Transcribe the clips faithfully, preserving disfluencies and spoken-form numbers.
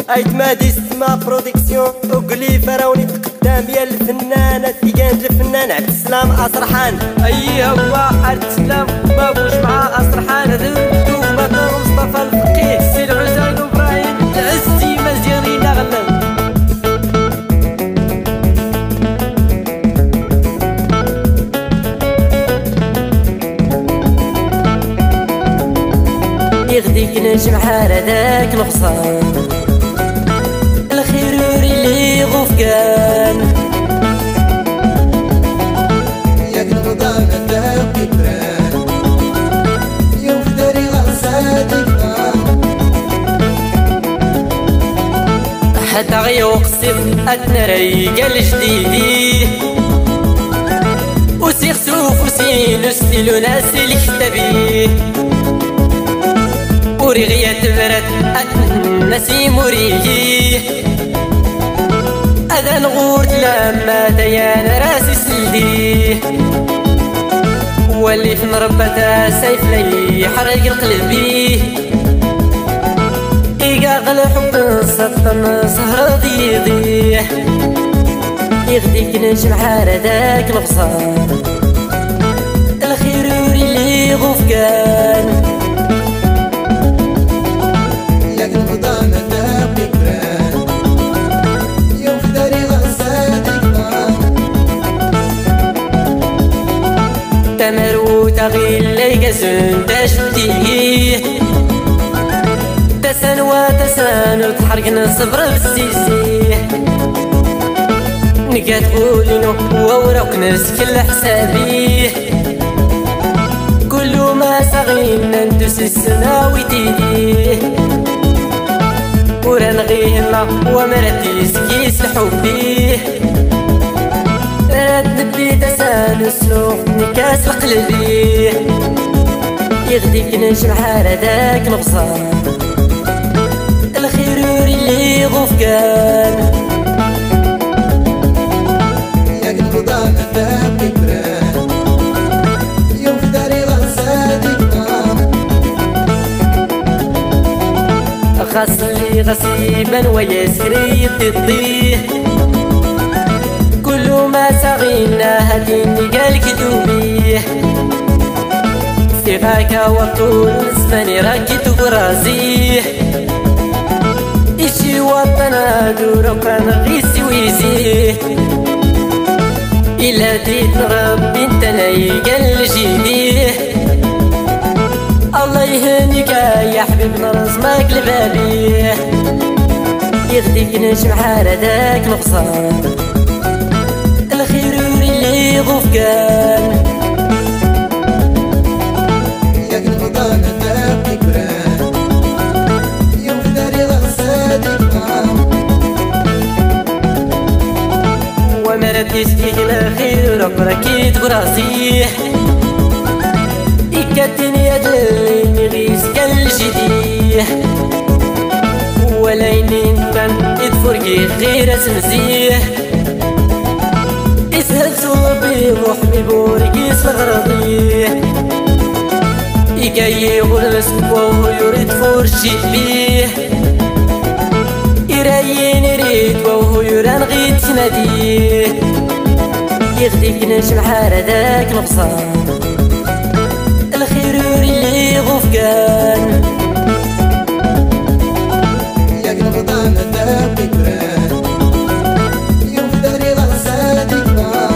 ايت ما ديستما برودكسيون وقلي فراوني تقدام يا الفنانة تيجان الفنان عبد السلام أسرحان. اي هو عبد السلام ما بوش مع أسرحان ذنبو مثلا مصطفى الفقيه سي العزال وابراهيم العزي مزيانين غلب يغديك نجم حارداك نقصان الخيروري اللي غفقان ياك الغضان الداب كبران يوم فداري غرساتك حتى غيوقسم أتنري قال جديدي وسيخ سوف وسين وسيلو ناس اللي كتبيه وريغية تبرد نسيم وريغي أذا نغورت لما ديان راسي سلدي واللي في مربتا سيف لي يحرق القلبي إيقاق الحب سطن سهر ضيضي يغديك نجم حارداك الغصان الخيروري اللي غفقان الغضان الداب كبران يوم فداري غرساتك تمرو تغيل ليك زن تشتيه تسن وتسن وتحرقنا صبر بالسيسيه نقات قولينو ووراك نفس كل حسابيه كل ما سغينا ندوس السنا ويتيديه ورنغيهنا ومرتيس كيس حبيه راد نبي تسال سلوخ نكاس القلبي يغديك نجم حارداك نقصان الخيروري اللي غفقان ياك الغضان الداب كبران يوم فداري غرساتك غسلي غسيبا ويسري ضديه كل ما سغينا هديني قال كدوبيه سيفاك وطول زماني راكي برازيه إشي وطنا دورو كان غيسي ويزيه إلا ديت ربي انت قال جيديه الله يهنيك يا حبيبنا رزمك لبابيه يغديك نجم حارداك نقصان الخيروري اللي غفقان ياك الغضان الداب كبران يوم فداري غرساتك ومرتيش فيه الخير راكيت براسيه إكتني يدلني غيس كالجديه ولينين من إدفرقي غير سمزيه إسهل صوبي وحمي بورقيس الغرضيه إيقاي غلس وهو يريد فرشي بيه إرايين يريد وهو يران غيت ناديه يغديك نجم حارداك نقصان الخيروري اللي غفقان ياك الغضان الداب كبران يوم فداري غرساتك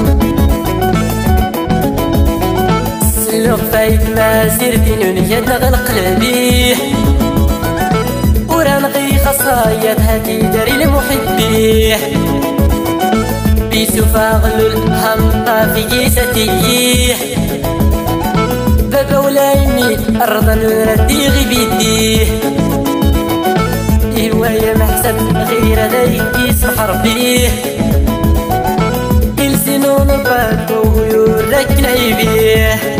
سلوك فايت ما سيرتي نونيات نغل قلبي ورانغي خصايات هاتي داري لمحبيه بيسوفا غلو الهمطة في جيستيه بابا ولايمي الرضا نردي غي بيديه إيوايا محسن غير ذيك يسمح ربيه إلسنون الباكو ويورك نعيبيه